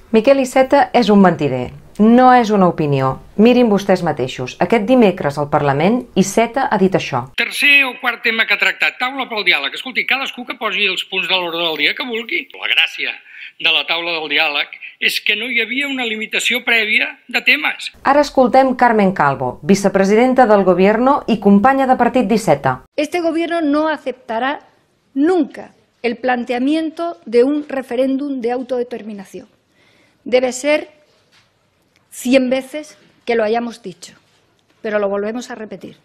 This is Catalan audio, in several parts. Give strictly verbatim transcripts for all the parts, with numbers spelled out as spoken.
Miquel Iceta és un mentider. No és una opinió. Mirin vostès mateixos. Aquest dimecres al Parlament, Iceta ha dit això. Tercer o quart tema que ha tractat, taula pel diàleg. Escolti, cadascú que posi els punts de l'ordre del dia que vulgui. La gràcia de la taula del diàleg és que no hi havia una limitació prèvia de temes. Ara escoltem Carmen Calvo, vicepresidenta del Gobierno i companya de partit d'Iceta. Este Gobierno no aceptará nunca el planteamiento de un referéndum de autodeterminación. Debe ser cien veces que lo hayamos dicho, pero lo volvemos a repetir.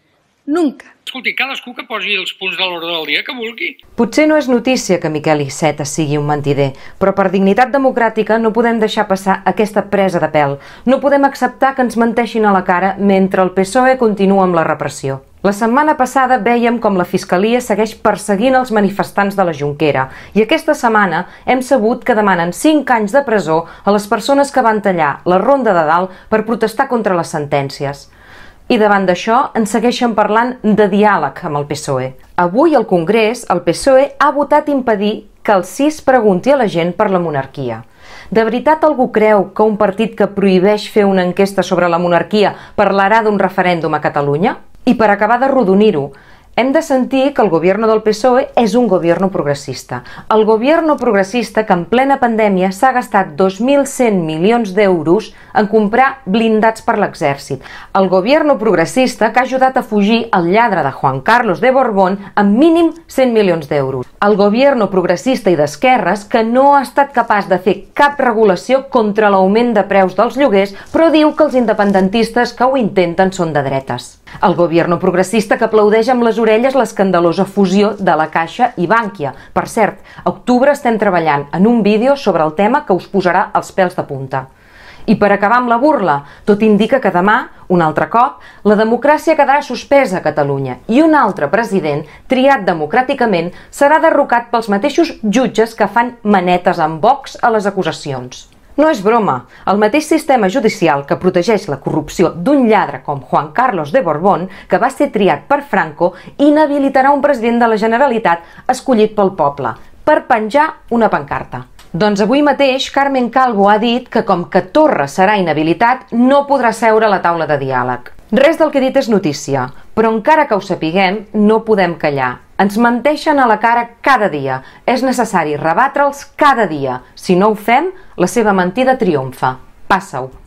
Nunca. Escolti, cadascú que posi els punts de l'ordre del dia que vulgui. Potser no és notícia que Miquel Iceta sigui un mentider, però per dignitat democràtica no podem deixar passar aquesta presa de pèl. No podem acceptar que ens menteixin a la cara mentre el P S O E continua amb la repressió. La setmana passada vèiem com la Fiscalia segueix perseguint els manifestants de la Jonquera i aquesta setmana hem sabut que demanen cinc anys de presó a les persones que van tallar la Ronda de Dalt per protestar contra les sentències. I davant d'això ens segueixen parlant de diàleg amb el P S O E. Avui al Congrés el P S O E ha votat impedir que el C I S pregunti a la gent per la monarquia. De veritat algú creu que un partit que prohibeix fer una enquesta sobre la monarquia parlarà d'un referèndum a Catalunya? I per acabar d'arrodonir-ho, hem de sentir que el govern del P S O E és un govern progressista. El govern progressista que en plena pandèmia s'ha gastat dos mil cent milions d'euros en comprar blindats per l'exèrcit. El govern progressista que ha ajudat a fugir el lladre de Juan Carlos de Borbón amb mínim cent milions d'euros. El govern progressista i d'esquerres que no ha estat capaç de fer cap regulació contra l'augment de preus dels lloguers, però diu que els independentistes que ho intenten són de dretes. El govern progressista que aplaudeix amb les orelles l'escandalosa fusió de la Caixa i Bànquia. Per cert, a octubre estem treballant en un vídeo sobre el tema que us posarà els pèls de punta. I per acabar amb la burla, tot indica que demà, un altre cop, la democràcia quedarà suspesa a Catalunya i un altre president, triat democràticament, serà derrocat pels mateixos jutges que fan manetes amb Vox a les acusacions. No és broma, el mateix sistema judicial que protegeix la corrupció d'un lladre com Juan Carlos de Borbón, que va ser triat per Franco, inhabilitarà un president de la Generalitat escollit pel poble, per penjar una pancarta. Doncs avui mateix Carmen Calvo ha dit que com que Torra serà inhabilitat no podrà seure a la taula de diàleg. Res del que he dit és notícia, però encara que ho sapiguem no podem callar. Ens menteixen a la cara cada dia. És necessari rebatre'ls cada dia. Si no ho fem, la seva mentida triomfa. Passa-ho.